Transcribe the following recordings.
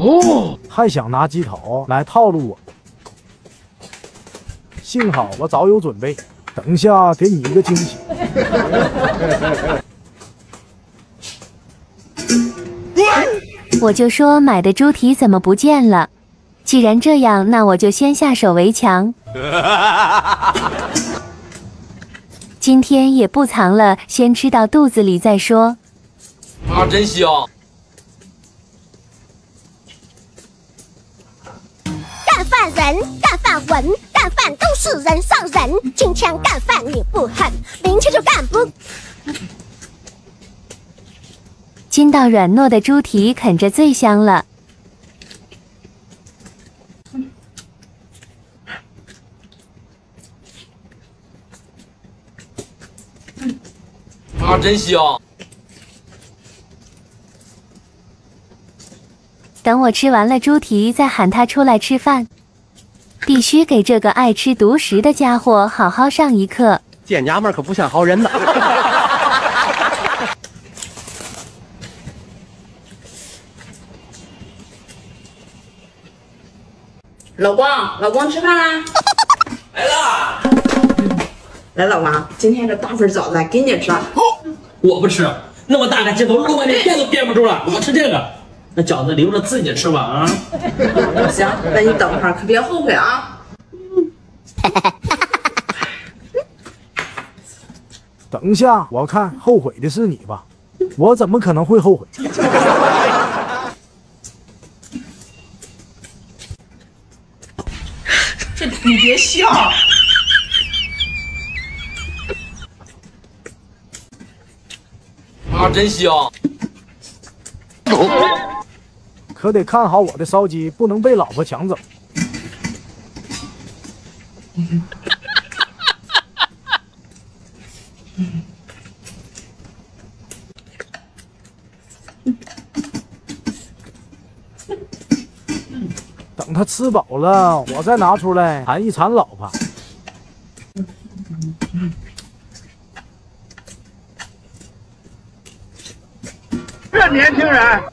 哦，还想拿鸡头来套路我，幸好我早有准备，等下给你一个惊喜。 我就说买的猪蹄怎么不见了？既然这样，那我就先下手为强。今天也不藏了，先吃到肚子里再说。 啊，真香！ 干饭人，干饭文，干饭都是人上人。今天干饭你不狠，明天就干不。 筋道软糯的猪蹄啃着最香了。 啊，真香！ 等我吃完了猪蹄，再喊他出来吃饭。必须给这个爱吃独食的家伙好好上一课。 见娘们可不像好人呐！ 老公吃饭啦！ 来啦！ 来，老公，今天这大份饺子给你吃。 我不吃，那么大个鸡头，撸半天垫都垫不住了，我吃这个。那饺子留着自己吃吧啊！ 行，那你等会儿可别后悔啊！ 等下我看后悔的是你吧，我怎么可能会后悔？ 这你别笑。 啊，真香！ 可得看好我的烧鸡，不能被老婆抢走。等他吃饱了，我再拿出来馋一馋老婆。 这年轻人。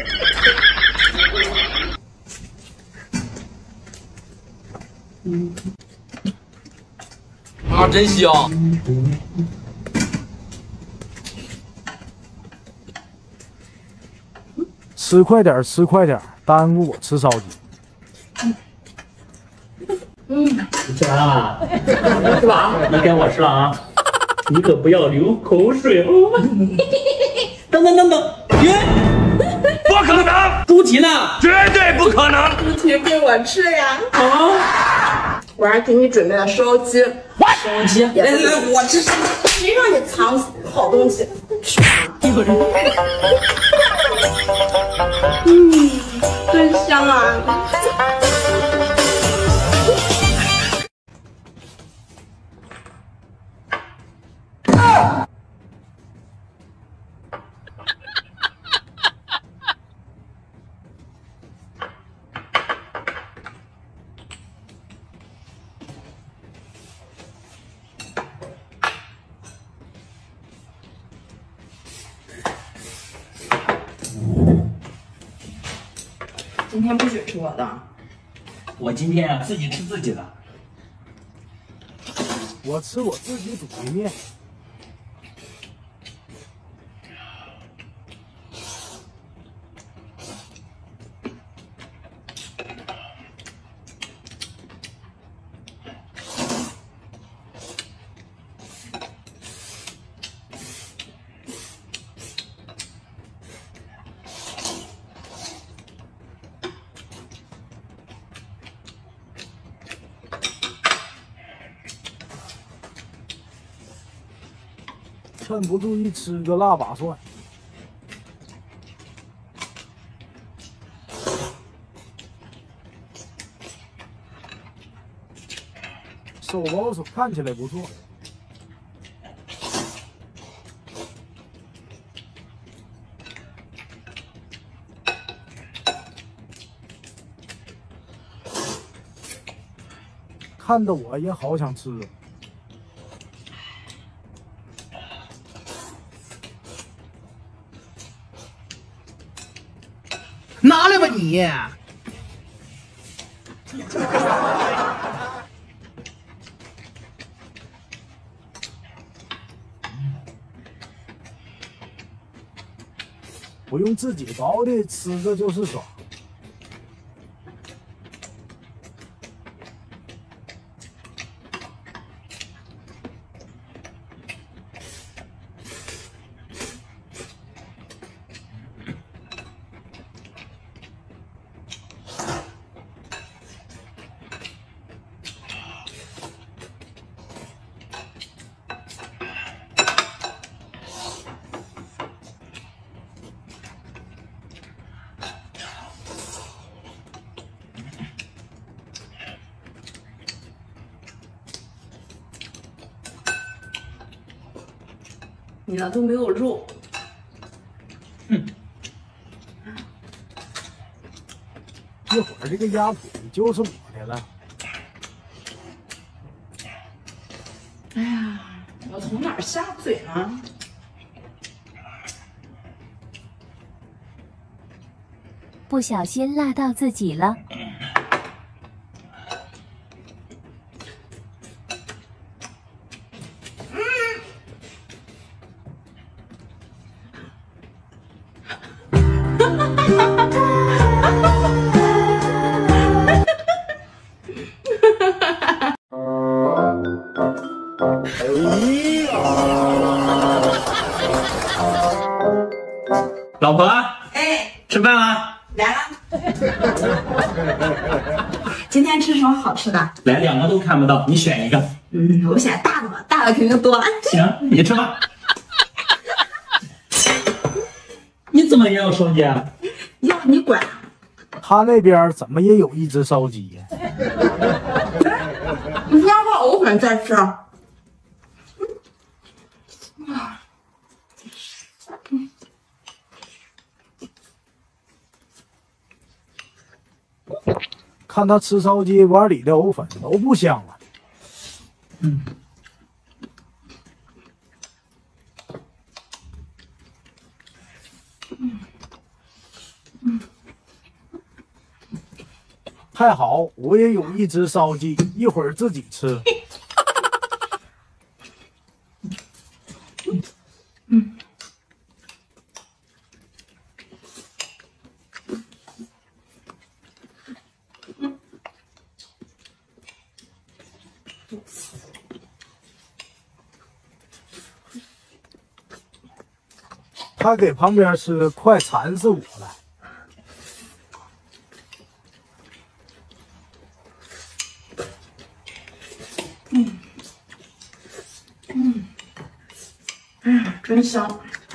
啊，真香！ 吃快点，吃快点，耽误我吃烧鸡。 你吃完了？ 是吧？ 那该我吃了啊！你可不要流口水哦！等，耶！ 不可能！ 猪蹄呢？ 绝对不可能！ 猪蹄给我吃呀！ 啊！ 我还给你准备了烧鸡。 烧鸡，来，我吃。 谁让你藏好东西？吃吧。真香啊！今天不许吃我的。 我今天啊，自己吃自己的。 我吃我自己煮的面。趁不注意吃个辣把蒜。手包手看起来不错。看得我也好想吃。 拿来吧你！ 不用自己包的，吃着就是爽。 你那都没有肉。 一会儿这个鸭腿就是我的了。 哎呀，我从哪儿下嘴呢？ 不小心辣到自己了。 老婆， 哎， 吃饭了？ 来了。今天吃什么好吃的？ 来两个都看不到，你选一个。 我选大的吧，大的肯定多。 行，你吃吧。你怎么也有手机啊？ 要你管。 他那边怎么也有一只烧鸡呀？ 你先把藕粉再吃。 看他吃烧鸡，碗里的藕粉都不香了。太好，我也有一只烧鸡，一会儿自己吃。他给旁边吃，快馋死我了。 真香。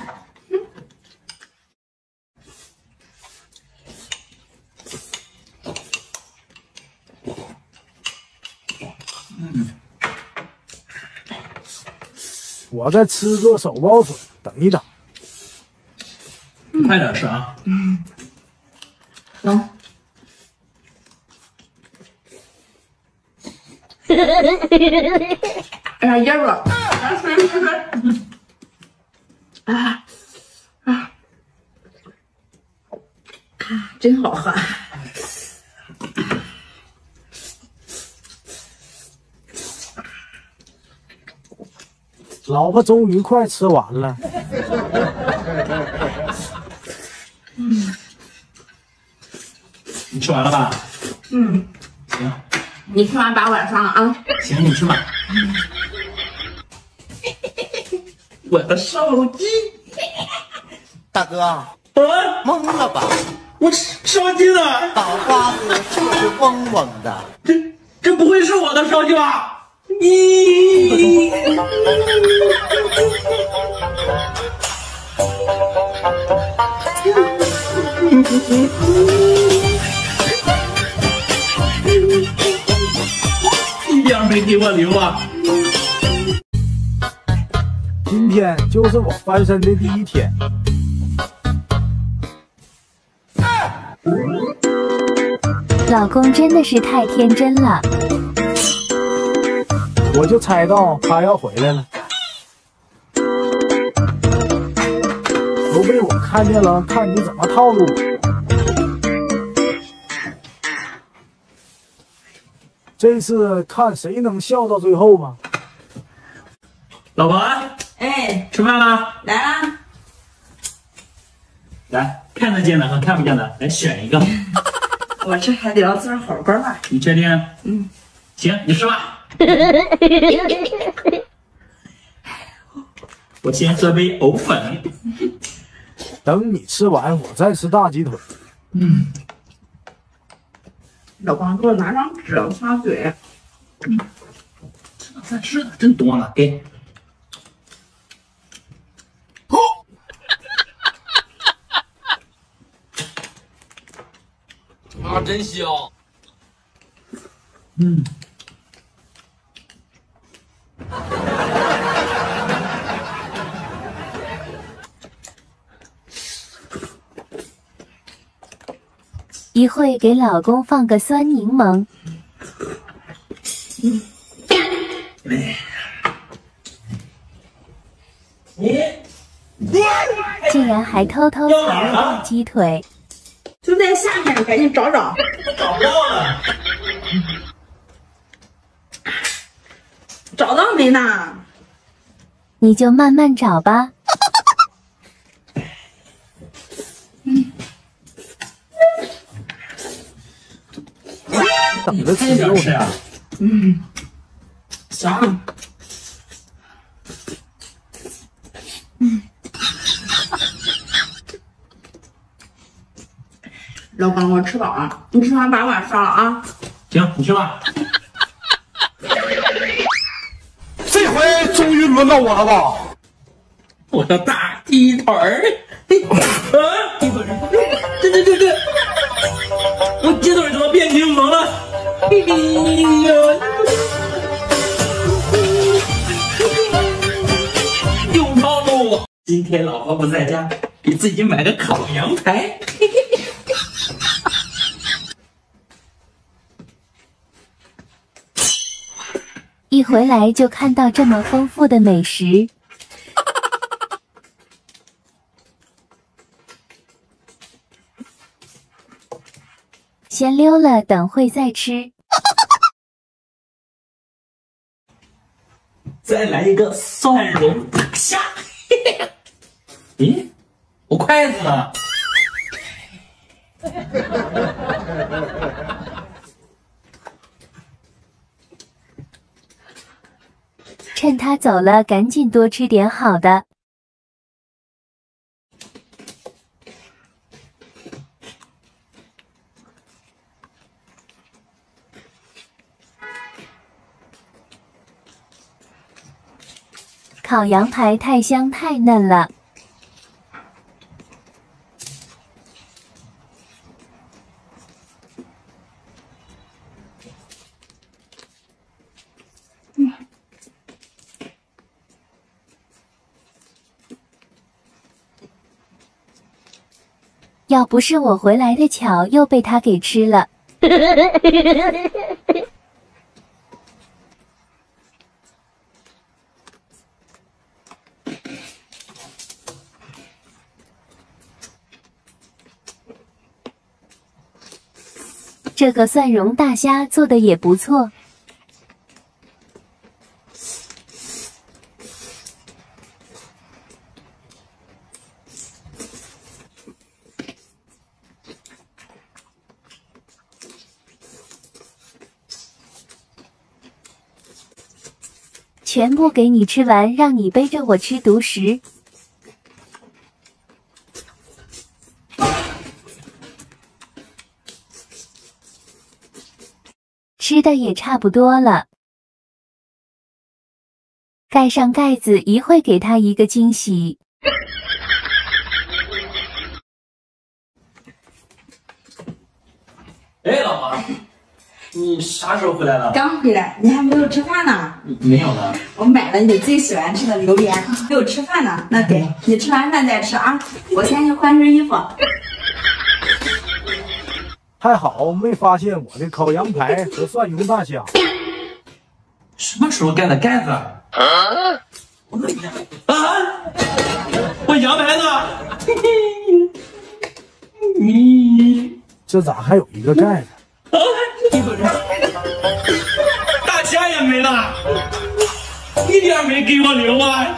我再吃个手包水，等一等。 快点吃啊！ 行。哎呀，噎住了！来水。真好喝。 老婆终于快吃完了。 你吃完了吧？行， 你吃完把碗刷了啊。 行，你吃吧。我的手机， 大哥，懵了吧？ 我烧鸡呢？ 脑瓜子是不是嗡嗡的？ 这不会是我的烧鸡吧？咦！一点没给我留啊！ 今天就是我翻身的第一天。 老公真的是太天真了。 我就猜到他要回来了，都被我看见了，看你怎么套路我。 这次看谁能笑到最后吧。 老婆， 哎， 吃饭了？ 来啦！ 来，看得见的和看不见的，来选一个。 我吃海底捞自热火锅吧。 你确定？ 嗯。 行，你吃吧。我先喝杯藕粉。 等你吃完，我再吃大鸡腿。 老公，给我拿张纸，我擦嘴。 饭吃的真多了，给。 啊，真香！ 一会给老公放个酸柠檬。竟然还偷偷藏了大鸡腿， 就在下面，赶紧找找。 找不到了。 找到没呢？ 你就慢慢找吧。 等着吃肉呢。 点吃呀。 行。老公，我吃饱了，你吃完把碗刷了啊。 行，你去吧。 这回终于轮到我了吧？ 我的大鸡腿儿，鸡腿儿，这，我鸡腿怎么变柠檬了？又套路！今天老婆不在家，给自己买个烤羊排。 一回来就看到这么丰富的美食，先溜了，等会再吃。 再来一个蒜蓉大虾。咦，我筷子呢？ 趁他走了，赶紧多吃点好的。烤羊排太香太嫩了。要不是我回来的巧，又被他给吃了。这个蒜蓉大虾做的也不错。全部给你吃完，让你背着我吃独食。吃的也差不多了，盖上盖子，一会给他一个惊喜。 哎，老婆，你啥时候回来的？ 刚回来，你还没有吃饭呢。 没有呢。 我买了你最喜欢吃的榴莲，没有吃饭呢。那给你吃完饭再吃啊。我先去换身衣服。 还好没发现我的烤羊排和蒜蓉大虾。 什么时候盖的盖子？我羊排呢？ 这咋还有一个盖子？ 啊！ 钱也没了，一点没给我留啊！